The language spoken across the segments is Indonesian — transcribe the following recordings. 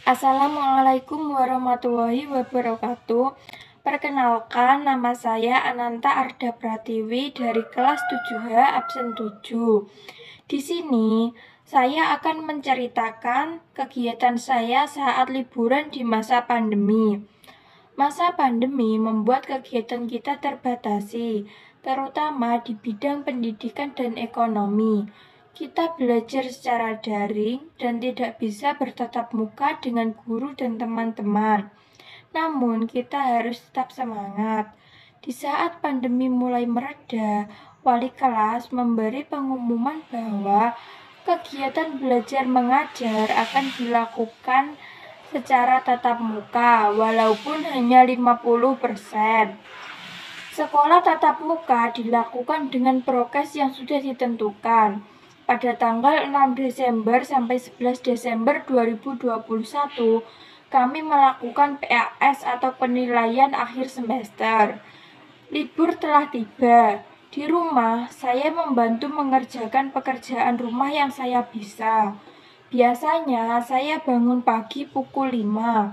Assalamualaikum warahmatullahi wabarakatuh. Perkenalkan, nama saya Ananta Arda Pratiwi dari kelas 7H absen 7. Di sini, saya akan menceritakan kegiatan saya saat liburan di masa pandemi. Masa pandemi membuat kegiatan kita terbatasi, terutama di bidang pendidikan dan ekonomi. Kita belajar secara daring dan tidak bisa bertatap muka dengan guru dan teman-teman. Namun, kita harus tetap semangat. Di saat pandemi mulai mereda, wali kelas memberi pengumuman bahwa kegiatan belajar mengajar akan dilakukan secara tatap muka, walaupun hanya 50%. Sekolah tatap muka dilakukan dengan prokes yang sudah ditentukan. Pada tanggal 6 Desember sampai 11 Desember 2021, kami melakukan PAS atau penilaian akhir semester. Libur telah tiba. Di rumah, saya membantu mengerjakan pekerjaan rumah yang saya bisa. Biasanya, saya bangun pagi pukul 5.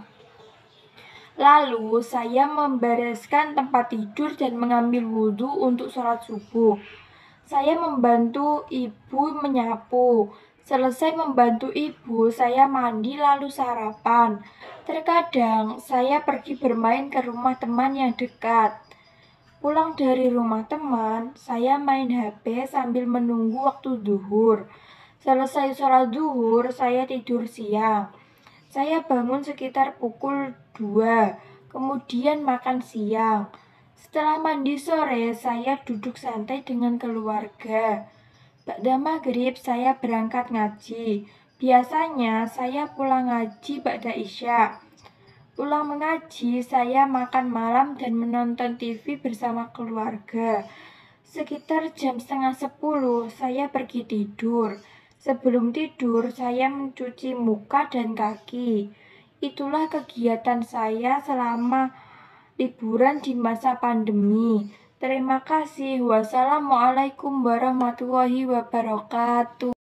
Lalu, saya membereskan tempat tidur dan mengambil wudhu untuk sholat subuh. Saya membantu ibu menyapu. Selesai membantu ibu, saya mandi lalu sarapan. Terkadang, saya pergi bermain ke rumah teman yang dekat. Pulang dari rumah teman, saya main HP sambil menunggu waktu zuhur. Selesai sholat zuhur, saya tidur siang. Saya bangun sekitar pukul 2, kemudian makan siang. Setelah mandi sore, saya duduk santai dengan keluarga. Ba'da maghrib, saya berangkat ngaji. Biasanya, saya pulang ngaji ba'da isya. Pulang mengaji, saya makan malam dan menonton TV bersama keluarga. Sekitar jam setengah 10, saya pergi tidur. Sebelum tidur, saya mencuci muka dan kaki. Itulah kegiatan saya selama liburan di masa pandemi. Terima kasih. Wassalamualaikum warahmatullahi wabarakatuh.